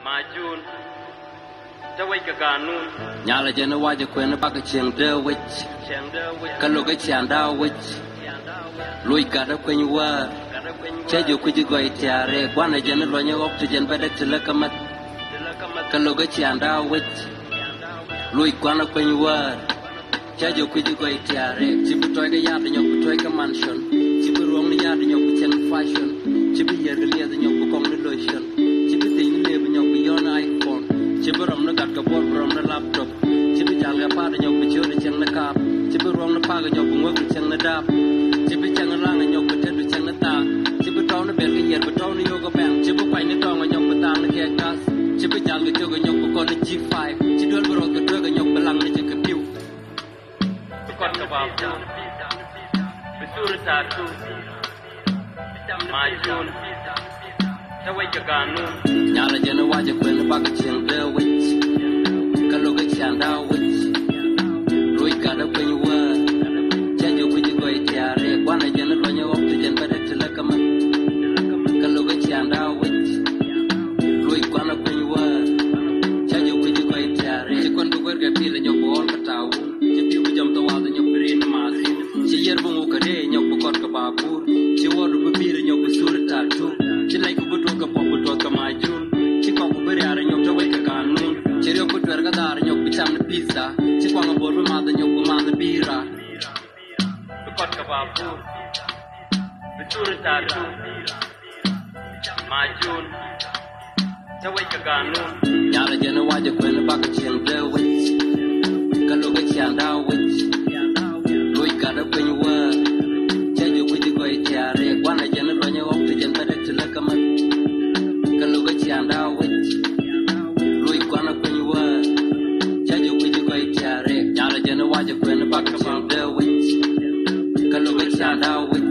Majun Tawai Kaganun Nyala jena waje kwena baka cheng de wich Kaloga chianda wich Lui kada kwenye wa Chejo kuji goi tiare Kwana jena lonye optu jen bedek tilakamat Kaloga chianda wich Lui kwana kwenye wa Chejo kuji goi tiare Chibu toiga yada nyoku toiga mansion Chibu ruang ni yada nyoku cheng fashion Chibu yerga liada nyoku kong ni lotion Chibu tingi lebe nyoku yona iPhone Chibu rom na gat kabor rom na laptop Chibu jalga pada nyoku chori cheng na kap Chibu ruang na paga nyoku ngoku cheng na dap Chibu cheng na ranga nyoku tendu cheng na ta Chibu tau na belga yerga tau na yoga bang Chibu kwai na tonga nyoku tang na kek tas Chibu jalga joga nyoku kona G5 Chidol barok ka droga nyoku lang na jika piu Kot kababu Betul satu Majun Tawai Kaganun Nyala jena waje kwena baka cheng de wich Kaloga chianda wich Lui kada kwenye wa Chejo kuji goi tiare Kwana jena lonye optu jen bedek tilakamat Kaloga chianda wich Lui kwana kwenye wa Chejo kuji goi tiare Chikon bugwerga pila nyoku ol katawu Chipi ujam tawada nyoku rin mazi Chiyer bungu kade nyoku kot kababur Chiworu bubira nyoku sura tatu Chilai kubutu ka pobutu ka majun Chikwa kubiri ara nyoku tawai kaganun Chirio kutwer ka dara nyoku bicham na pizza Chikwa nga borbu mada nyoku mada bira Kot kababu Betul satu Majun Tawai Kaganun Nyala jena waje kwena baka cheng de wich Kaloga chianda wich Lui kada kwenye wa Chejo kuji goi tiare Kwana jena lonye optu jen bedek tilakamat Kaloga chianda wich Lui kwana kwenye wa Chejo kuji goi tiare Nyala jena waje kwena baka cheng de wich Kaloga chianda wich